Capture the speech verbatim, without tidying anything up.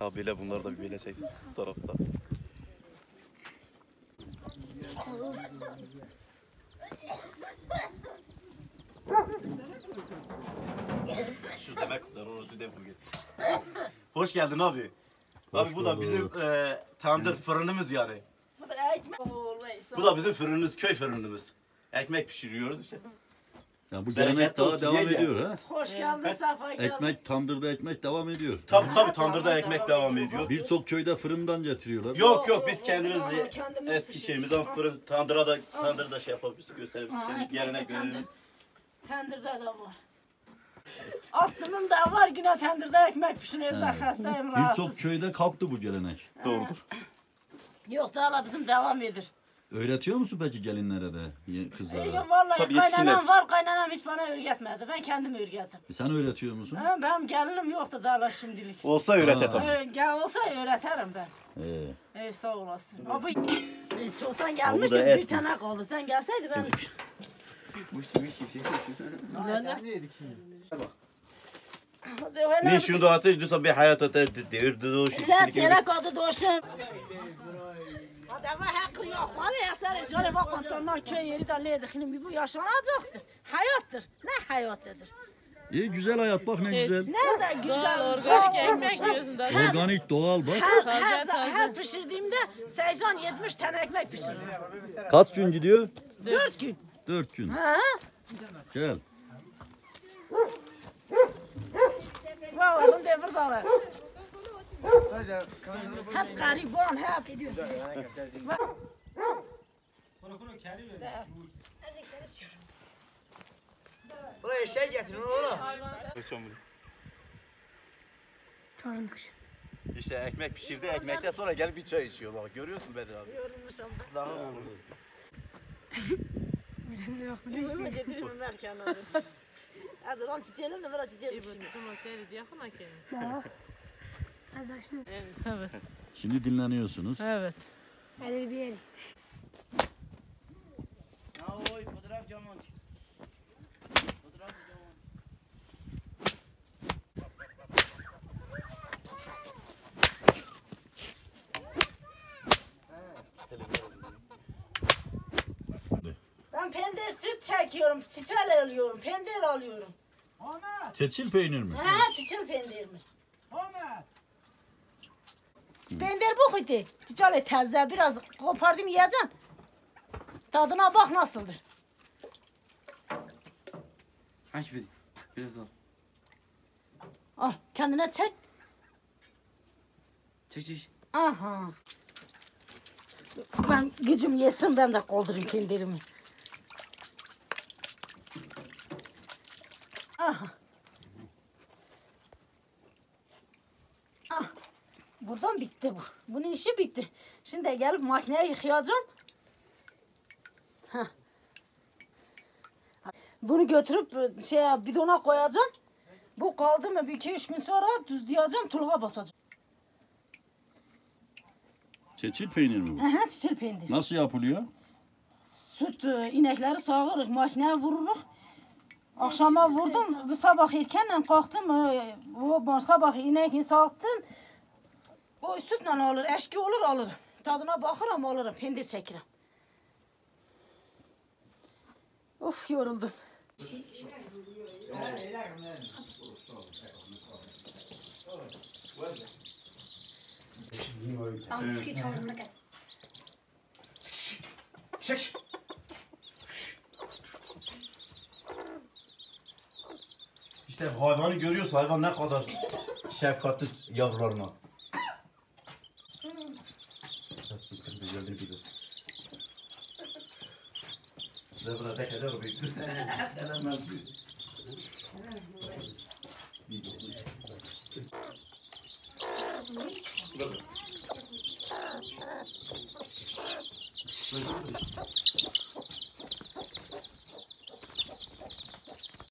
Ha böyle bunları da bir böyle çeksin bu tarafta. Şu demek kadar onu de bugün. Hoş geldin abi. Hoş abi bu da bizim bulduk. e, tandır fırınımız yani. Bu da bizim fırınımız, köy fırınımız. Ekmek pişiriyoruz işte. Ya bu Bereket gelenek daha olsun, devam yenge. ediyor ha. Hoş geldin, safa geldin. Ekmek, tandırda ekmek devam ediyor. Tabii tabii tandırda ekmek devam ediyor. Birçok köyde fırından getiriyorlar. Yok yok Yok, biz yok, kendimiz yok, kendimiz eski pişiriyoruz. şeyimizden fırın tandıra da tandırda şey yapabiliriz gösteririz. Aa, Kendi ekmek de gelenek görelim. Tandırda da var. Astımım da var, yine tandırda ekmek pişiriyoruz da hastayım, Birçok rahatsız. köyde kalktı bu gelenek. Doğrudur. Yok daha bizim devam edir. Öğretiyor musun peki gelinlere de, ye- kızlara? Yok vallahi Tabii kaynanam yetkiler. var, kaynanam hiç bana öğretmedi. Ben kendim öğrettim. E sen öğretiyor musun? Ha, benim gelinim yoktu daha şimdilik. Olsa öğret Ha. tabii. Ee, gel olsa öğretirim ben. Ee, Ee, sağ olasın. Abi e, çoktan gelmiştim, da et bir tane kaldı. Sen gelseydin ben... Ne şunu da ateş diyorsa bir hayata da devir de o şey. لا تيرك هذا دوشم هذا ما حق yok valla ya sen canı bak kantonlar köy yeri de le dikinin bir bu yaşanacaktır. Hayattır. Ne hayattadır? iyi güzel hayat bak ne güzel. Nerede güzel Organik ekmek yiyorsun da. Organik doğal bak. Her, Taze, her, taze. her pişirdiğimde seksen yetmiş tane ekmek pişiririm. Kaç gün gidiyor? Dört gün. Dört gün. Ha? Gel. Vay oğlum devir dalı. Hep gariban hep. Ulan şey getirin oğlum. İşte ekmek pişirdi, ekmekten sonra gelip bir çay içiyor bak görüyorsun Bedir abi. Yorulmuşum. Daha olur. Dişimi getirmem erken olur. Az olan çiçeğim de biraz çiçeğim. Tamam seyret yakın hakem. Evet. Şimdi dinleniyorsunuz. Evet. Oy fotoğraf camon. Fotoğraf camon. Ben pendir süt çekiyorum, çiçeği alıyorum, pendir alıyorum. Çeçil peynir mi? Ha, çiçeği pendir mi? Ahmet. Pendir bu kuydu. Çiçeği taze, biraz kopardım yiyeceksin. Tadına bak nasıldır. Hangi bir? Biraz al. Al, kendine çek. Çek çek. Aha. Ben gücüm yesin, ben de kaldırayım pendirimi. Aha. Ah. Buradan bitti bu. Bunun işi bitti. Şimdi gelip makineye yıkayacağım. Heh. Bunu götürüp şey bidona koyacağım. Bu kaldı mı bir iki üç gün sonra düzleyeceğim, tuluğa basacağım. Çeçil peynir mi bu? Aha, çiçil pendir. Nasıl yapılıyor? Süt e, inekleri sağırıq, makineye vururuq. Akşama vurdum, bu sabah erkenden kalktım, e, o sabah ineği sağıttım. O sütle olur, eşki olur alırım. Tadına bakıram alırım, pendir çekirim. Of yoruldum. Çek. İşte hayvanı görüyorsun, hayvan ne kadar şefkatli yavrularına. Zebra tek eder o büyük. Edemez büyük. Bakın.